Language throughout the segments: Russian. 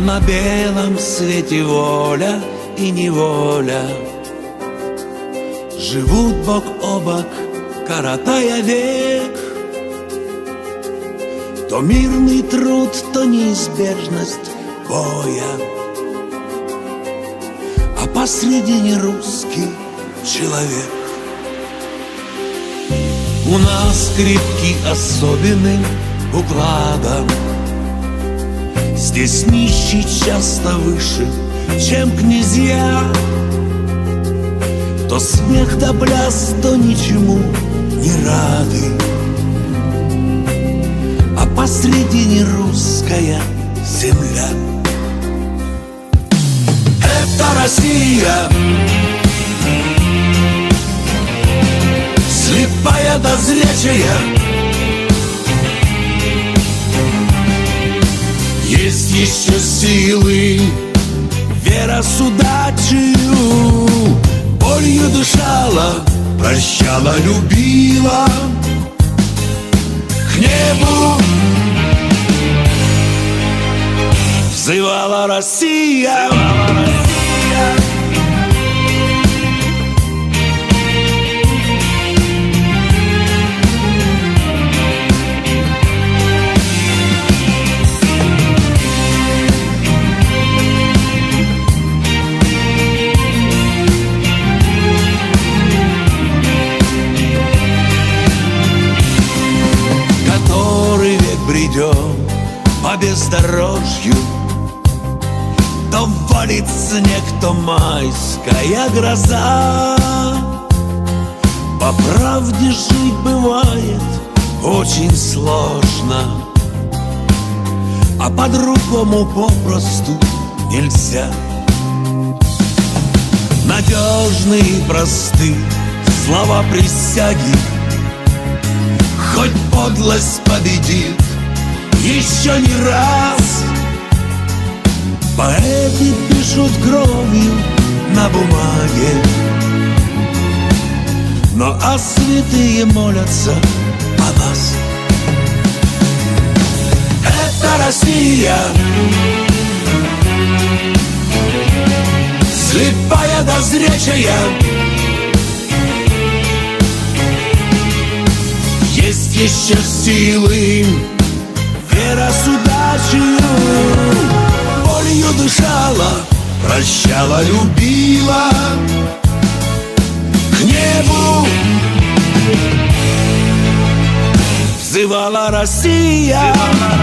На белом свете воля и неволя живут бок о бок, коротая век. То мирный труд, то неизбежность боя, а посредине русский человек. У нас крепки особенным укладом. Здесь нищий часто выше, чем князья. То смех да пляс, то ничему не рады, а посредине русская земля. Это Россия, слепая да зрячая. Есть еще силы, вера с удачею. Болью дышала, прощала, любила. К небу взывала Россия. Бредем по бездорожью, то валит снег, то майская гроза. По правде жить бывает очень сложно, а по-другому попросту нельзя. Надежны и просты слова присяги, хоть подлость победит еще не раз. Поэты пишут кровью на бумаге, но а святые молятся о нас. Это Россия, слепая да зрячая. Есть еще силы, вера с удачею. Болью дышала, прощала, любила. К небу взывала Россия.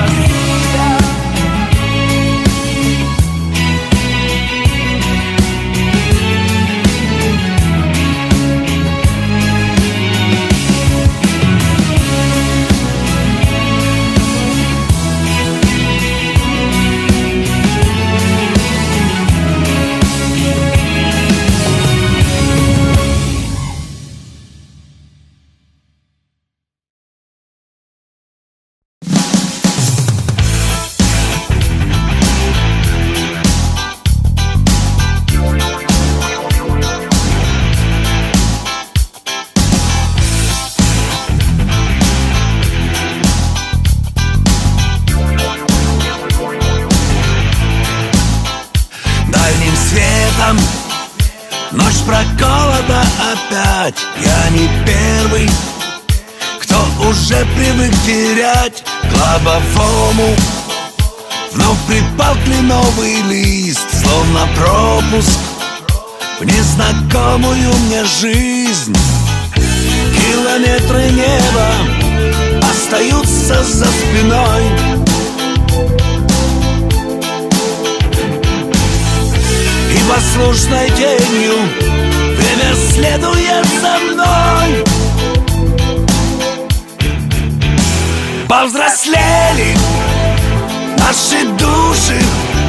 Ночь проколота опять. Я не первый, кто уже привык терять. К лобовому вновь припал кленовый лист, словно пропуск в незнакомую мне жизнь. Километры неба остаются за спиной, и послушной тенью время следует за мной. Повзрослели наши души,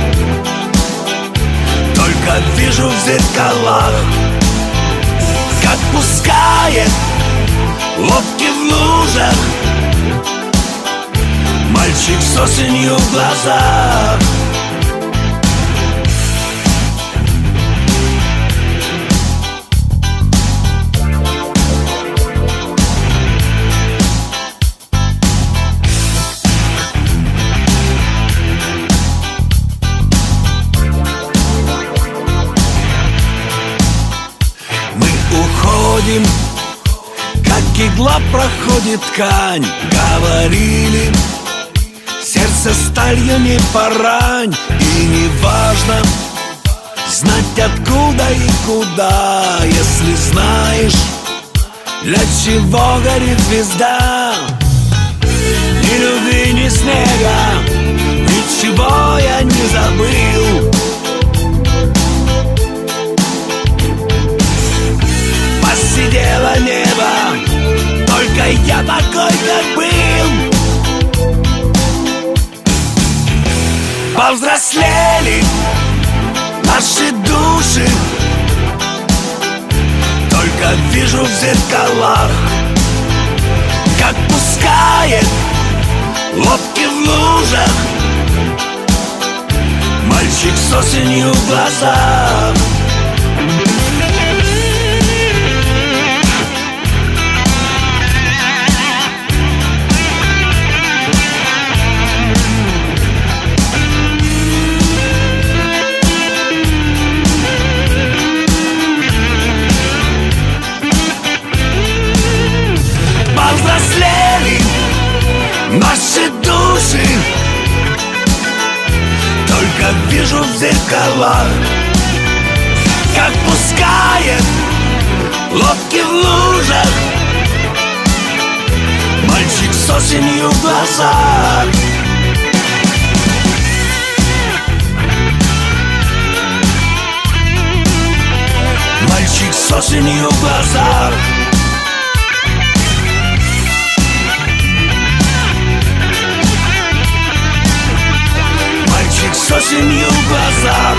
только вижу в зеркалах, как пускает лодки в лужах мальчик с осенью в глазах. проходит ткань. Говорили, сердце сталью не порань. И не важно знать откуда и куда, если знаешь, для чего горит звезда. Ни любви, ни снега, ничего я не забыл. Посидело небо, только я такой, как был. Повзрослели наши души, только вижу в зеркалах, как пускает лодки в лужах мальчик с осенью в глазах. Повзрослели наши души, только вижу в зеркалах, как пускает лодки в лужах мальчик с осенью в глазах. Мальчик с осенью в глазах. Мальчик с осенью в глазах.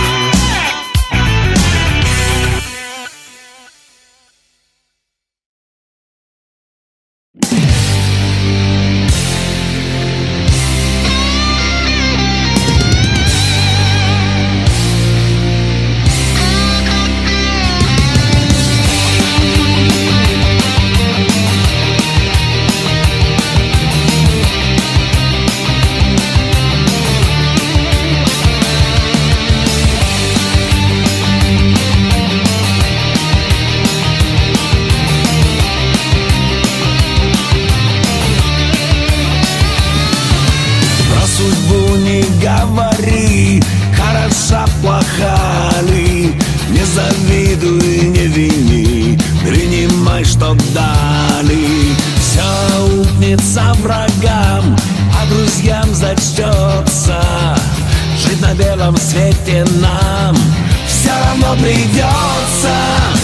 Говори, хороша, плоха ли, не завидуй, не вини, принимай, что дали. Все укнется врагам, а друзьям зачтется. Жить на белом свете нам все равно придется.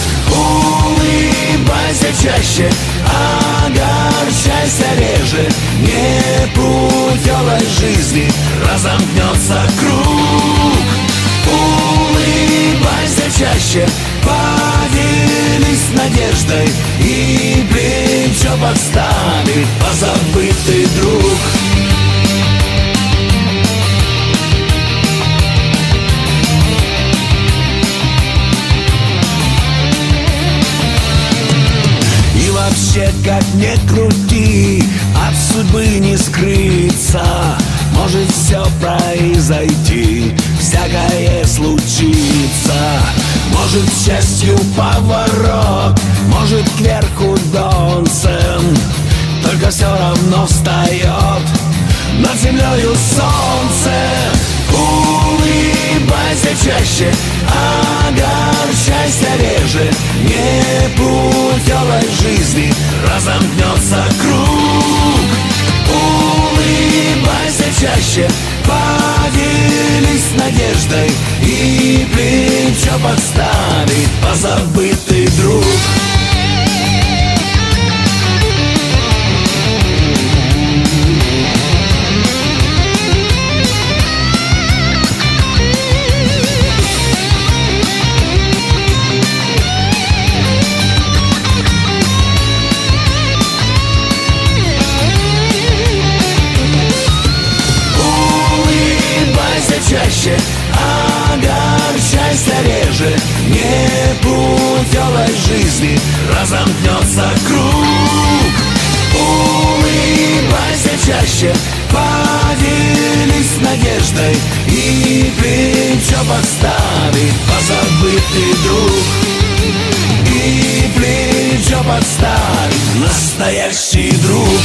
Улыбайся чаще, огорчайся реже, непутевой жизни разомкнется круг. Улыбайся чаще, поделись надеждой, и плечо подставит позабытый друг. Вообще, как ни крути, от судьбы не скрыться. Может все произойти, всякое случится. Может к счастью поворот, может кверху донцем. Только все равно встает над землею солнце. Улыбайся чаще, огорчайся реже, непутевой жизни разомкнется круг. Улыбайся чаще, поделись надеждой, и плечо подставит позабытый друг. Чаще, огорчайся реже, непутевой жизни разомкнется круг. Улыбайся чаще, поделись надеждой, и плечо подставит позабытый друг. И плечо подставит настоящий друг.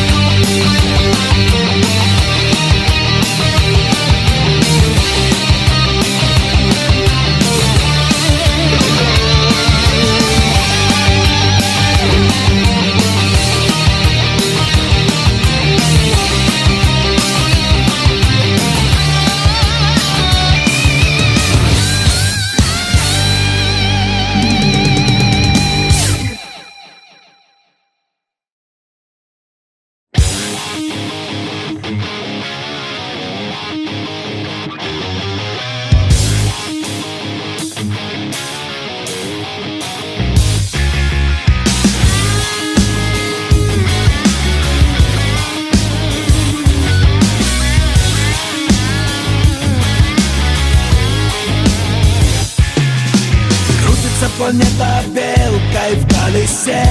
Планета белкой в колесе,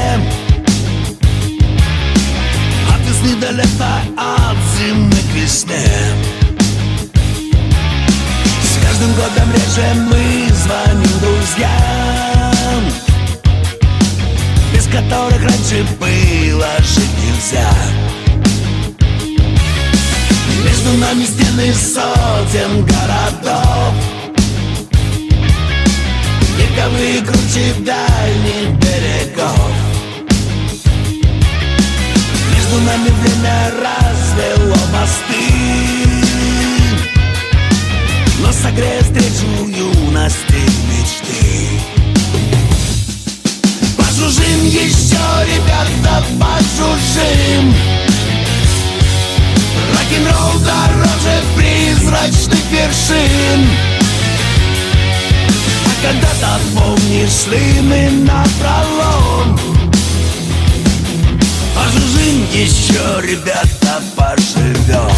от весны до лета, от зимы к весне. С каждым годом реже мы звоним друзьям, без которых раньше было жить нельзя. Между нами стены сотен городов, вековые круче дальних берегов. Между нами время развело мосты, но согреет встречу юности мечты. Пожужжим еще, ребята, пожужжим. Рок-н-ролл дороже призрачных вершин. Когда-то, помнишь, шли мы напролом. Пожужжим еще, ребята, поживем.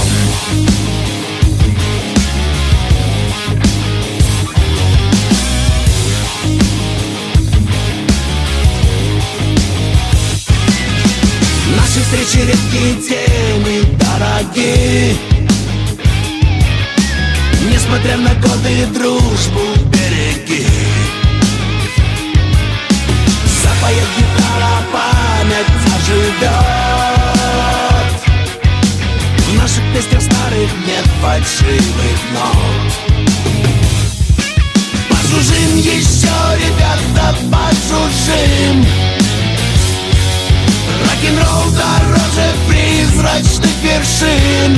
Наши встречи редкие, темы дорогие. Несмотря на годы, дружбу береги. Запоет гитара, память оживет. В наших песнях старых нет фальшивых нот. Пожужжим еще, ребята, пожужжим. Рок-н-ролл дороже призрачных вершин.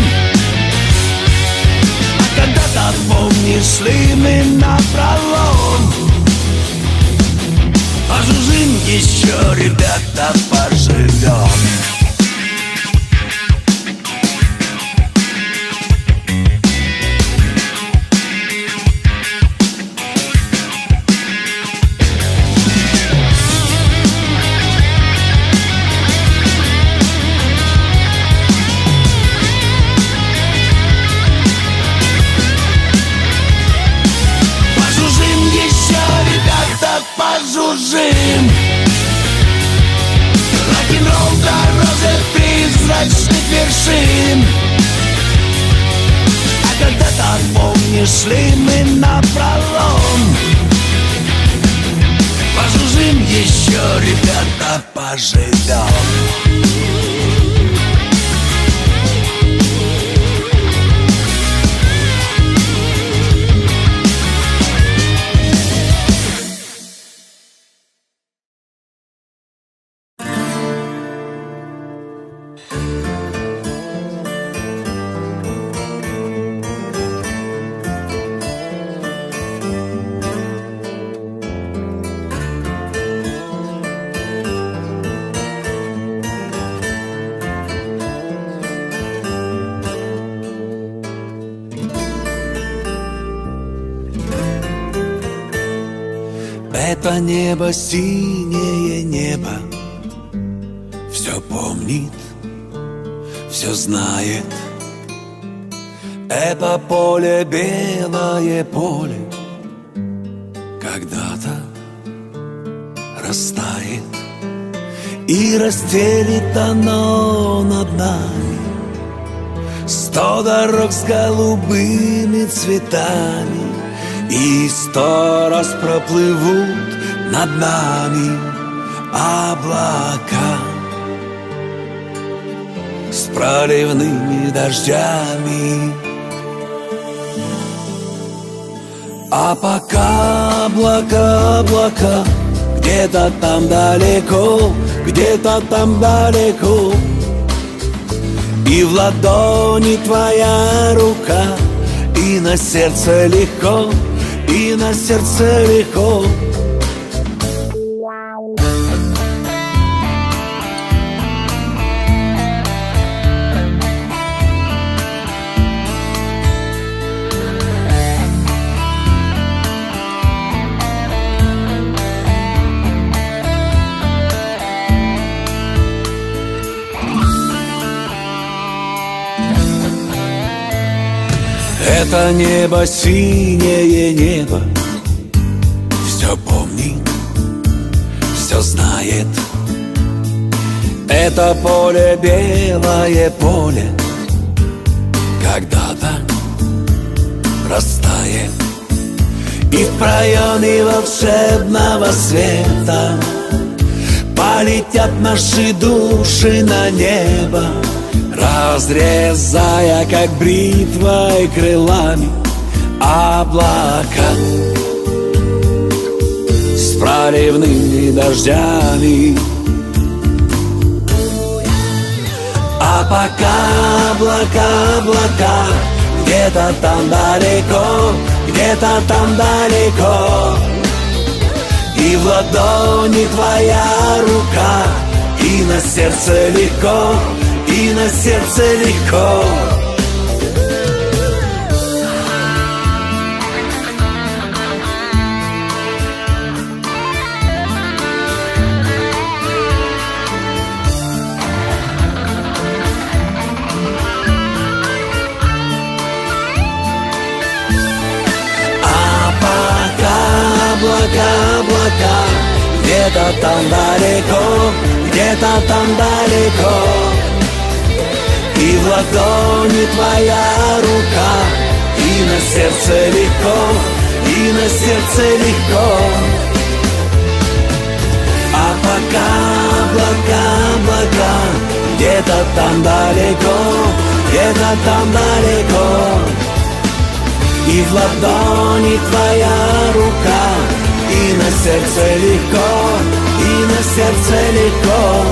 Когда-то, помнишь, шли мы напролом. Пожужжим еще, ребята, поживем. Пожужжим. Рок-н-ролл дороже призрачных вершин. А когда-то, помнишь, шли мы напролом. Пожужжим еще, ребята, поживем. Это небо, синее небо, все помнит, все знает. Это поле, белое поле, когда-то растает, и расстелит оно над нами 100 дорог с голубыми цветами, и 100 раз проплывут над нами облака. с проливными дождями. А пока облака, облака, где-то там далеко, где-то там далеко, и в ладони твоя рука, и на сердце легко, и на сердце легко. Это небо, синее небо, все помнит, все знает. Это поле, белое поле, когда-то растает. И в проеме волшебного света полетят наши души на небо, разрезая, как бритвой, крылами облака с проливными дождями. А пока облака, облака, где-то там далеко, где-то там далеко, и в ладони твоя рука, и на сердце легко, и на сердце легко. А пока облака, облака, где-то там далеко, где-то там далеко, и в ладони твоя рука, и на сердце легко, и на сердце легко. А пока облака, облака, где-то там далеко, где-то там далеко, и в ладони твоя рука, и на сердце легко, и на сердце легко.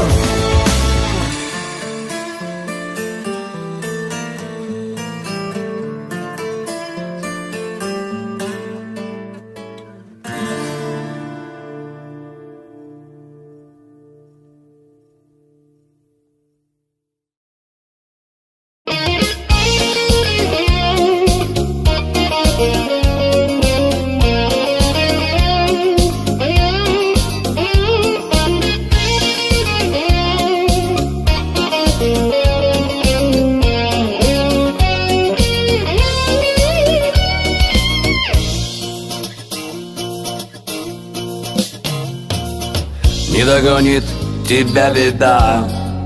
Не догонит тебя беда,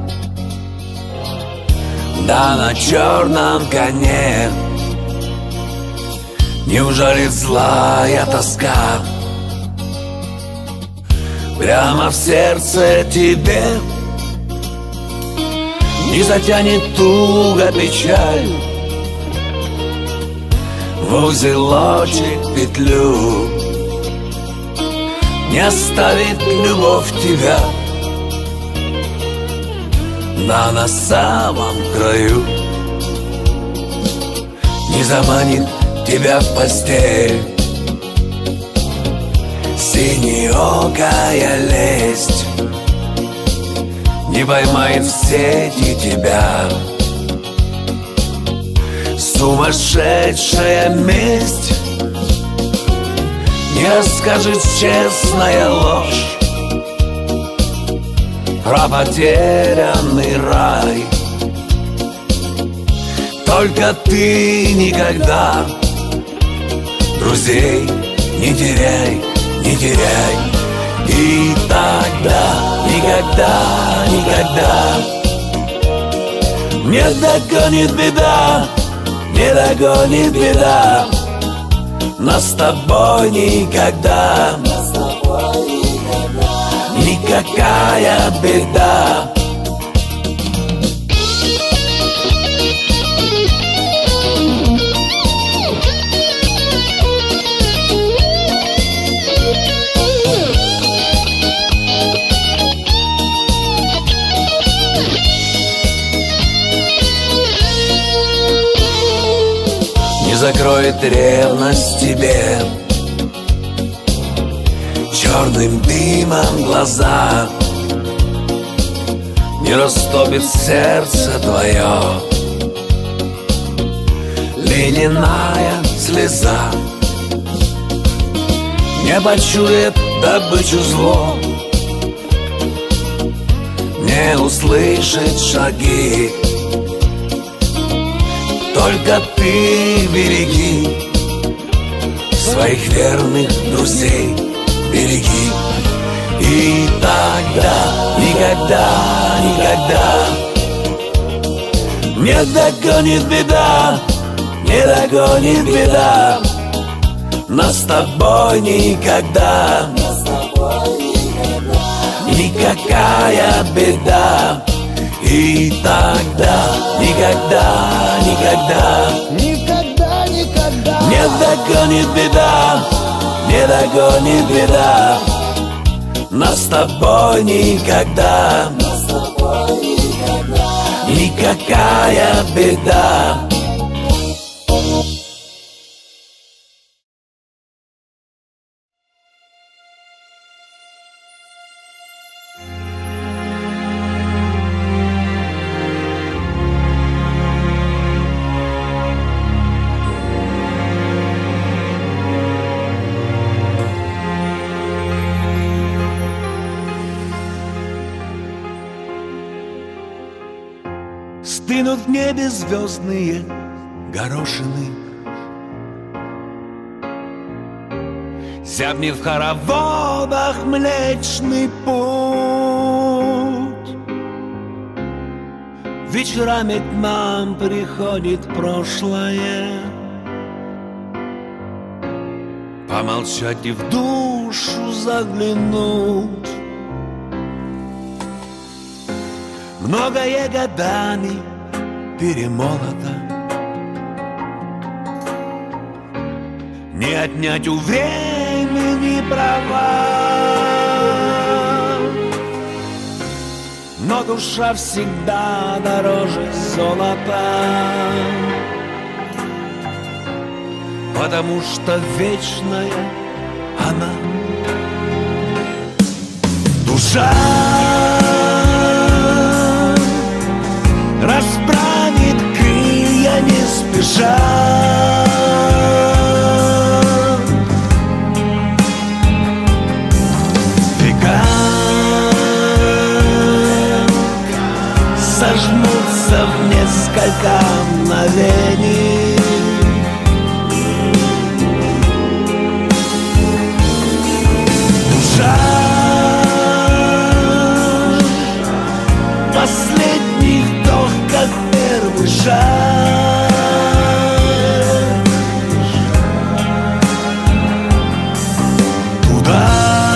да на черном коне. Не ужалит злая тоска прямо в сердце тебе? Не затянет туго печаль в узелочек петлю? Не оставит любовь тебя, да на самом краю? Не заманит тебя в постель синеокая лесть? Не поймает в сети тебя сумасшедшая месть? Не расскажет честная ложь про потерянный рай? Только ты никогда друзей не теряй, не теряй. И тогда никогда, никогда не догонит беда, не догонит беда нас с тобой никогда, никакая беда. закроет ревность тебе, черным дымом глаза, не растопит сердце твое ледяная слеза, не почует добычу зло, не услышит шаги. Только ты береги своих верных друзей, береги. И тогда никогда, никогда не догонит беда, не догонит беда нас с тобой никогда. Никакая беда. И тогда никогда, никогда, Никогда, никогда не догонит беда, не догонит беда нас с тобой никогда. Никакая беда. Стынут в небе звездные горошины, зябнет в хороводах Млечный Путь. Вечерами к нам приходит прошлое, помолчать и в душу заглянуть. Многое годами перемолото, не отнять у времени права, но душа всегда дороже золота, потому что вечная она. Душа расправит крылья не спеша, века сожмутся в несколько мгновений. Душа последний вдох, как первый шаг, туда,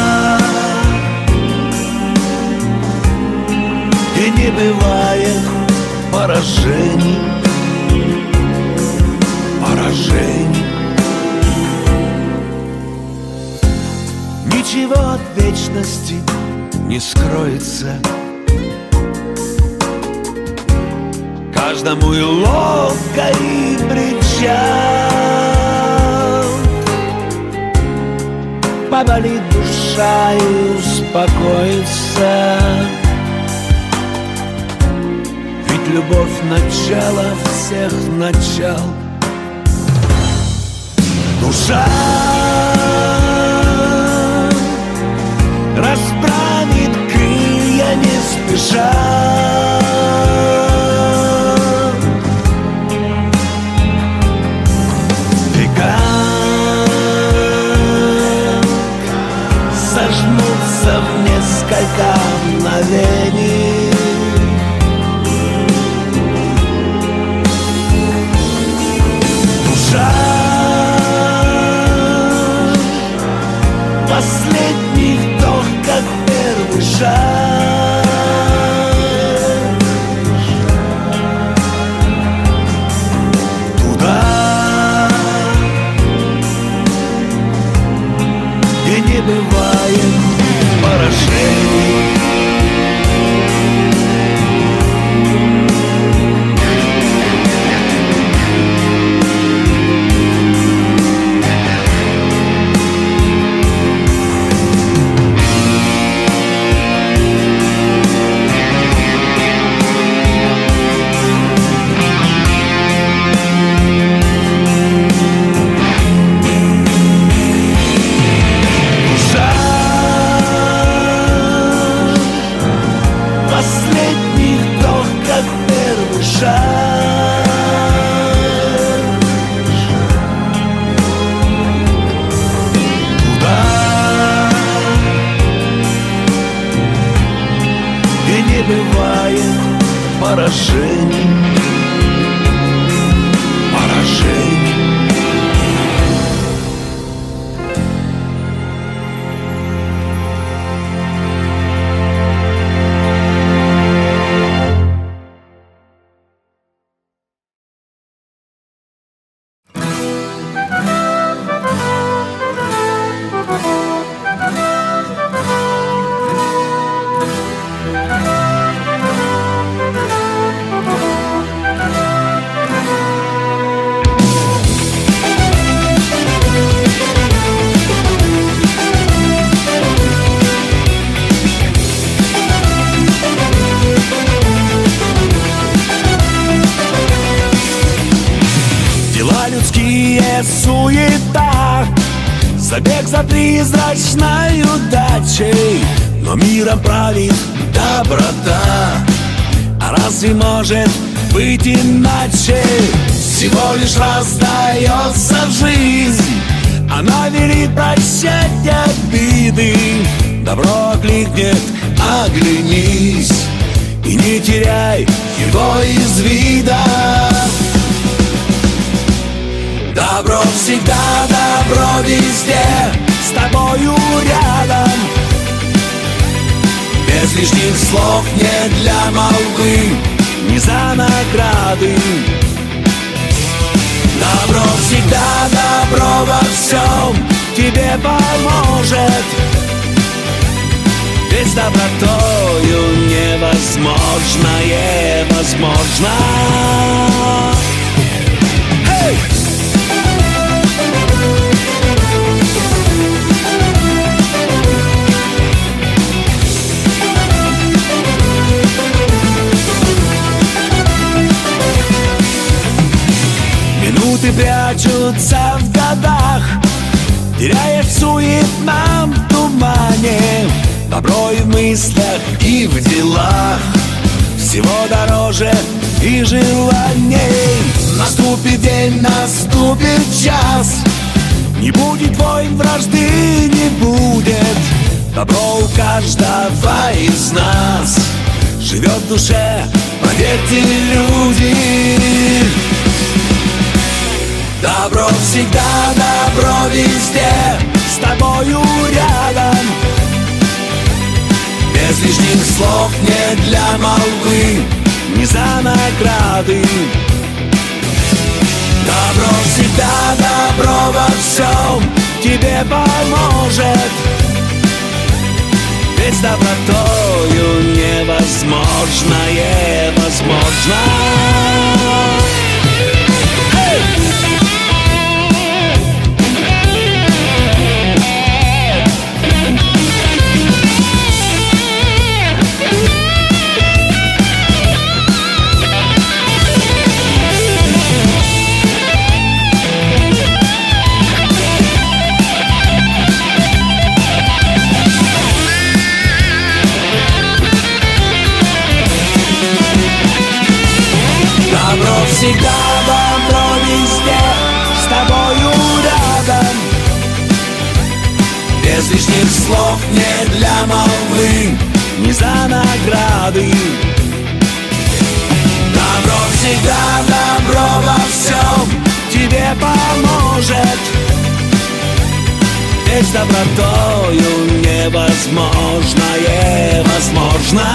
где не бывает поражений, поражений. Ничего от вечности не скроется, каждому и лодка, и причал. Поболит душа и успокоится, ведь любовь — начало всех начал. Душа расправит крылья не спеша, сожмутся в несколько мгновений. Душа последний вдох, как первый шаг, поражений, поражений. Суета, забег за призрачной удачей, но миром правит доброта. А разве может быть иначе? Всего лишь раз дается жизнь, она велит прощать обиды. Добро окликнет, оглянись и не теряй его из вида. Добро всегда, добро везде, с тобою рядом. Без лишних слов, не для молвы, не за награды. Добро всегда, добро во всем тебе поможет. Ведь с добротою невозможное возможно. Hey! Минуты прячутся в годах, теряешь в суетном тумане. Добро и в мыслях, и в делах, всего дороже и желаний. Наступит день, наступит час, не будет войн, вражды не будет. Добро у каждого из нас живет в душе, поверьте, люди. Добро всегда, добро везде, с тобою рядом. Без лишних слов, не для молвы, не за награды. Добро всегда, добро во всем тебе поможет. Ведь с добротою невозможное возможно. Всегда добро везде, с тобою рядом. Без лишних слов, не для молвы, не за награды. Добро всегда, добро во всем тебе поможет. Ведь с добротою невозможное возможно.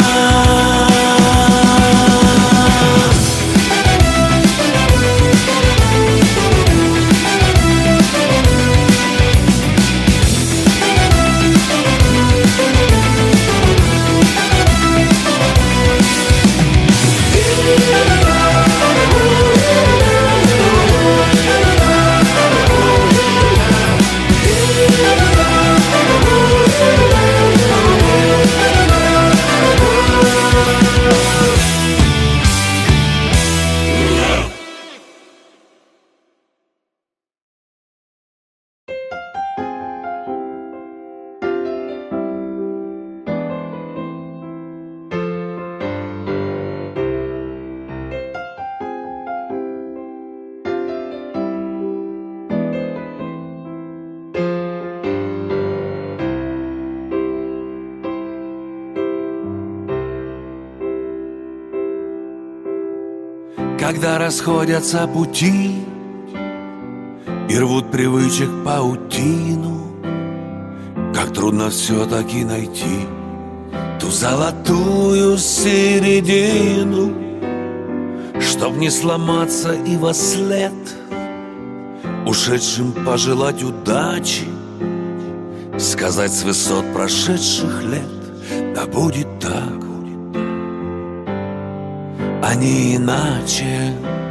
Когда расходятся пути и рвут привычек паутину, как трудно все-таки найти ту золотую середину, чтоб не сломаться и вослед ушедшим пожелать удачи, сказать с высот прошедших лет: да будет так, а не иначе.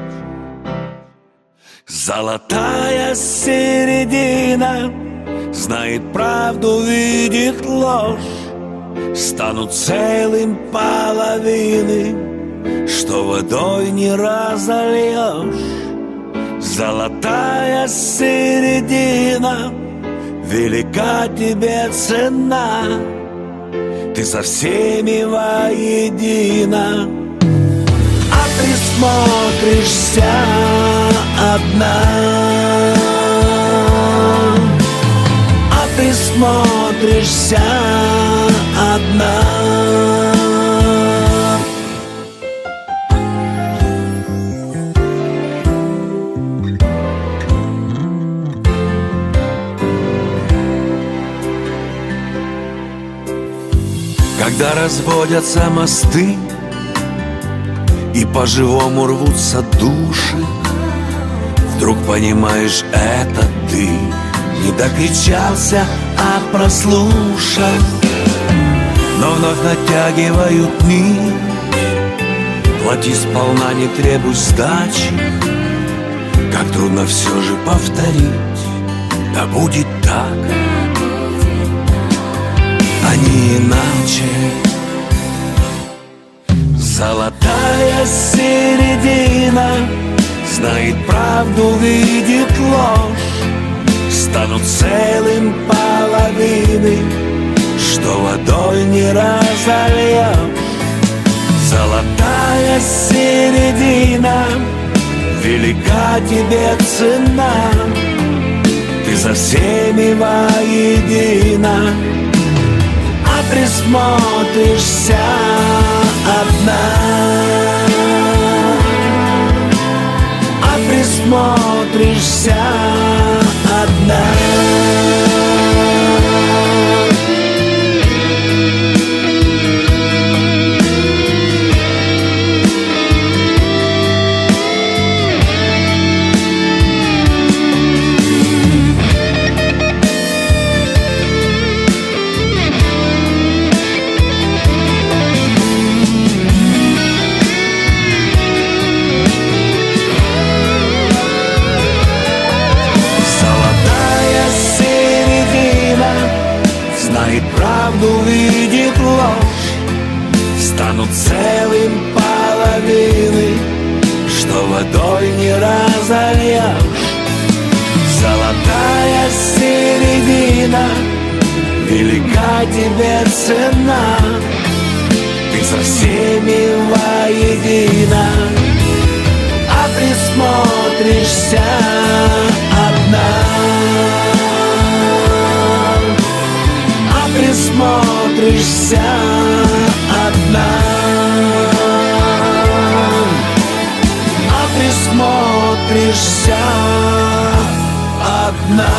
Золотая середина знает правду, видит ложь, станут целым половины, что водой не разольешь. Золотая середина, велика тебе цена, ты со всеми воедино. А ты смотришься одна, а ты смотришься одна. Когда разводятся мосты и по-живому рвутся души, вдруг понимаешь, это ты не докричался, а прослушал. Но вновь натягивают нить, плати сполна, не требуй сдачи. Как трудно все же повторить: да будет так, а не иначе. Золотая середина знает правду, видит ложь, станут целым половины, что водой не разольешь. Золотая середина, велика тебе цена, ты за всеми воедино. А присмотришься одна, а присмотришься одна. Правду видит ложь, станут целым половины, что водой не разольешь. Золотая середина, велика тебе цена, ты со всеми воедино. А присмотришься одна, присмотришься одна, а присмотришься одна.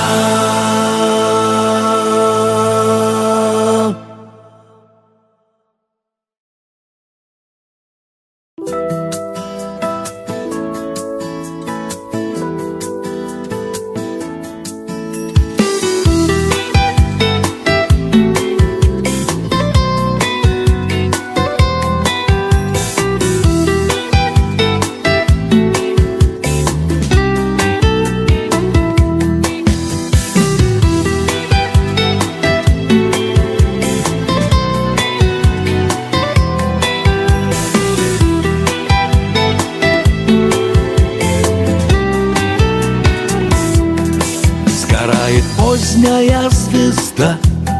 Поздняя звезда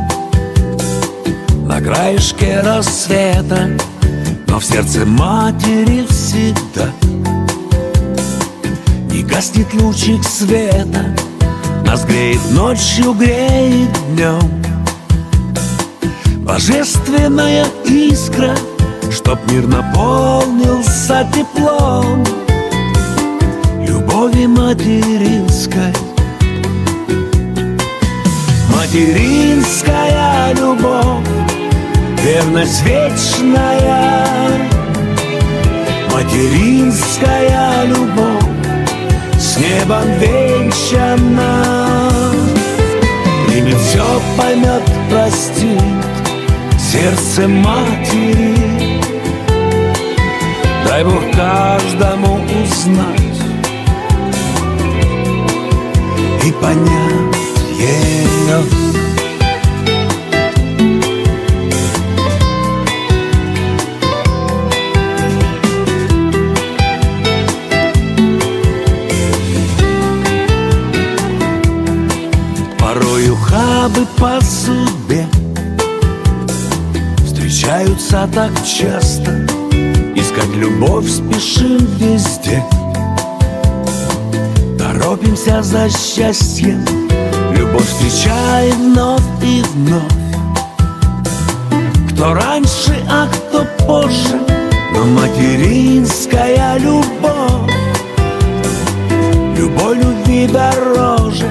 на краешке рассвета, но в сердце матери всегда не гаснет лучик света. Нас греет ночью, греет днем божественная искра, чтоб мир наполнился теплом. любови материнской. Материнская любовь, верность вечная. Материнская любовь, с небом венчана. Примет все, поймет, простит сердце матери. Дай Бог каждому узнать и понять ее. Порой ухабы по судьбе встречаются так часто. Искать любовь спешим везде, торопимся за счастьем. Любовь встречает вновь и вновь, кто раньше, а кто позже. Но материнская любовь, любовь любви дороже.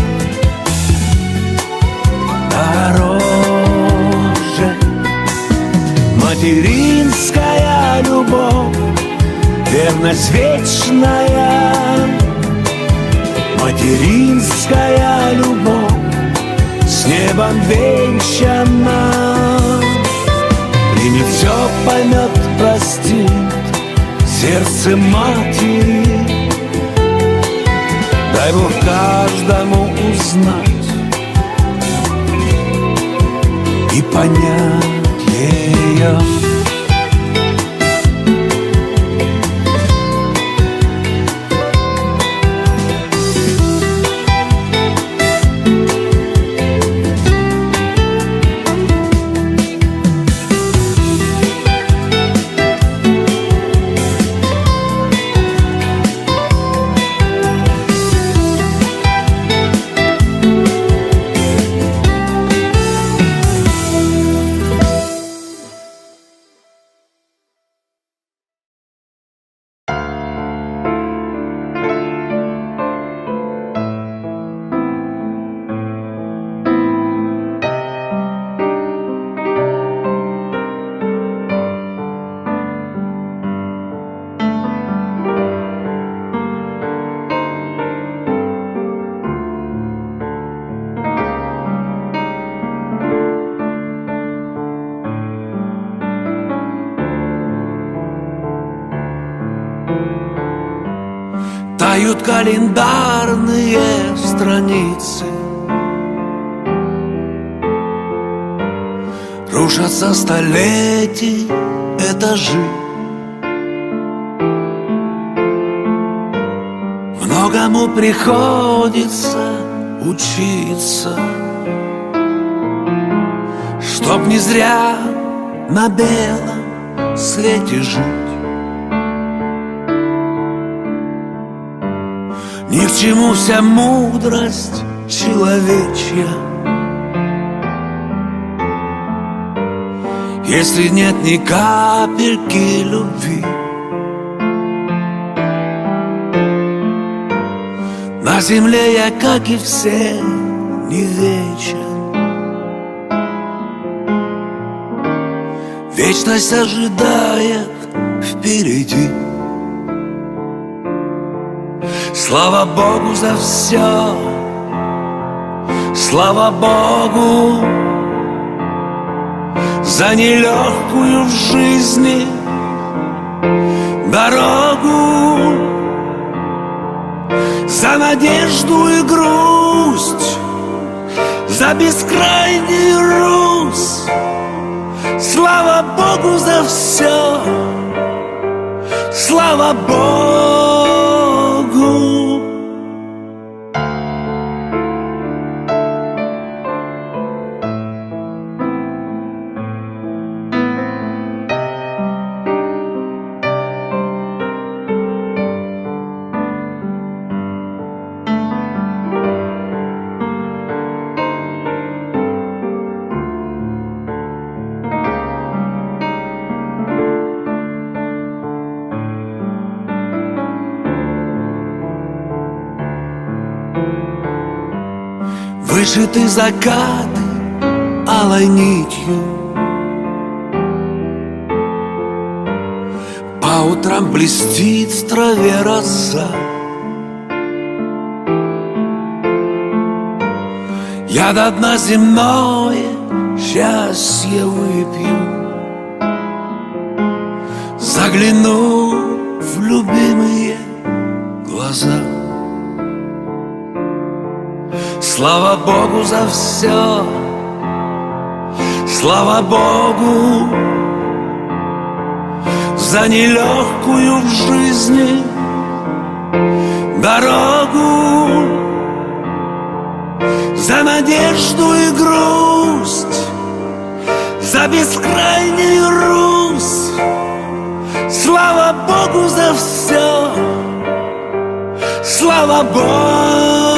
Дороже. Материнская любовь, верность вечная. Материнская любовь, с небом венчана. Примет все, поймет, простит сердце матери. Дай Бог каждому узнать и понять ее. Тают календарные страницы, рушатся столетий этажи. Многому приходится учиться, чтоб не зря на белом свете жить. Ни к чему вся мудрость человечья, если нет ни капельки любви. На земле я, как и все, не вечен. Вечность ожидает впереди. Слава Богу за все, слава Богу за нелегкую в жизни дорогу, за надежду и грусть, за бескрайнюю Русь. Слава Богу за все, слава Богу. вышиты закаты алой нитью. По утрам блестит в траве роса. Я до дна земное счастье выпью, загляну в любимые глаза. Слава Богу за все, слава Богу за нелегкую в жизни дорогу, за надежду и грусть, за бескрайнюю Русь. Слава Богу за все, слава Богу.